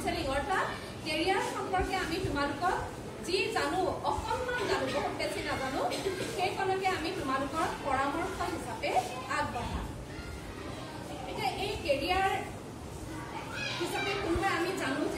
Counselling অৰ্থাৎ career সম্পৰ্কে আমি তোমালোকক যি জানো অকণমান জানো বহুত বেছি নাজানো সেইকণকে আমি তোমালোকৰ পৰামৰ্শ হিচাপে আগবঢ়াম। এতিয়া এই কেৰিয়াৰ হিচাপে কোনোবাই আমি জানো